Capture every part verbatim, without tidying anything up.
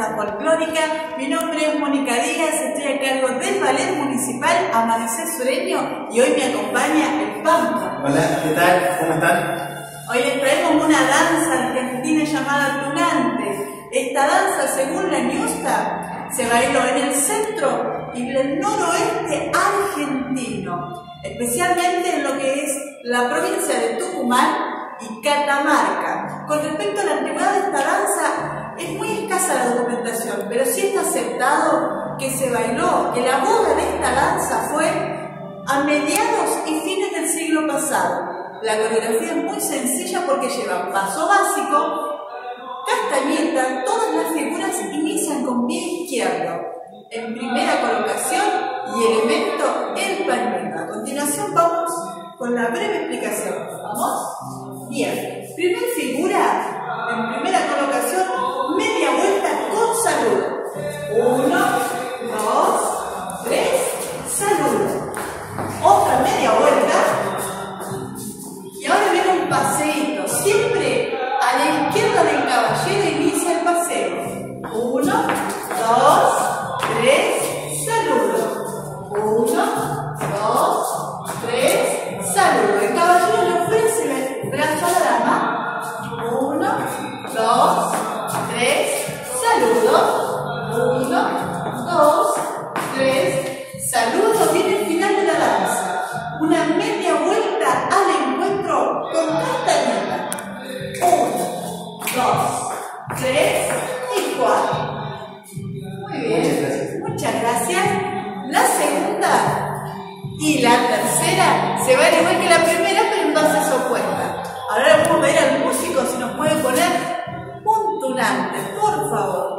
danza folclórica. Mi nombre es Mónica Díaz, estoy a cargo del Ballet Municipal Amanecer Sureño y hoy me acompaña el Pampa. Hola, ¿qué tal? ¿Cómo están? Hoy les traemos una danza argentina llamada Tunante. Esta danza, según la Ñusta, se bailó en el centro y el noroeste argentino, especialmente en lo que es la provincia de Tucumán y Catamarca. Con respecto a la antigüedad de esta danza, es muy escasa la documentación, pero sí está aceptado que se bailó, que la boda de esta danza fue a mediados y fines del siglo pasado. La coreografía es muy sencilla porque lleva paso básico, castañeta, todas las figuras inician con pie izquierdo, en primera colocación y elemento el pañuelo. A continuación vamos con la breve explicación. ¿Vamos? Bien. Primera figura, en primera colocación, media vuelta con saludo. Uno, dos, tres, saludo. Otra media vuelta. Y ahora viene un paseíto. Siempre a la izquierda del caballero inicia el paseo. Uno, dos, tres, saludo. Uno, dos, tres, saludo. El caballero le ofrece el brazo a la dama. Uno, dos, tres, saludo. Uno, dos, tres, saludo. Viene el final de la danza. Una media vuelta al encuentro con castañeta. Uno, dos, tres y cuatro. Muy bien. Muchas gracias. La segunda y la tercera se van igual que la primera, pero en bases opuestas. Ahora le vamos a pedir al músico si nos puede poner un tunante, por favor.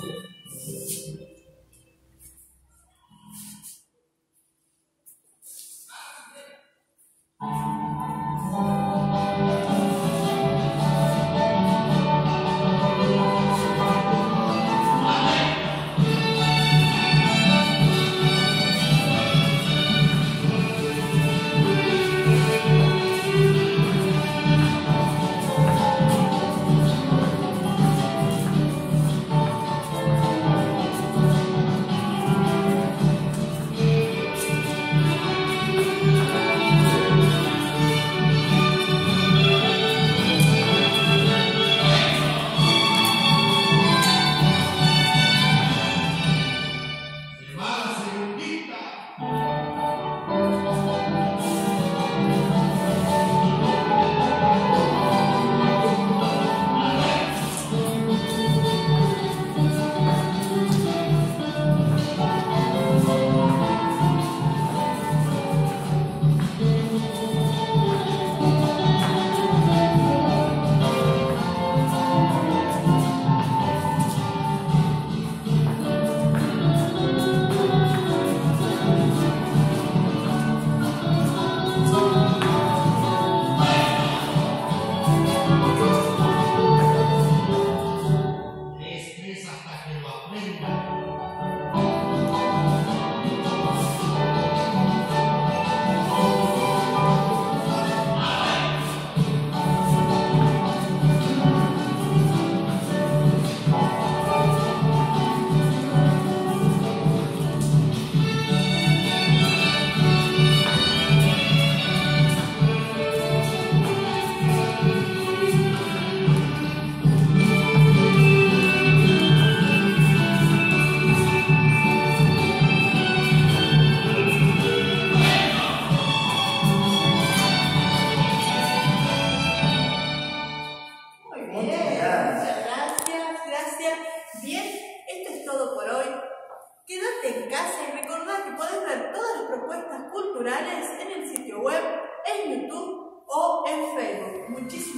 Quédate en casa y recordá que podés ver todas las propuestas culturales en el sitio web, en YouTube o en Facebook. Muchísimas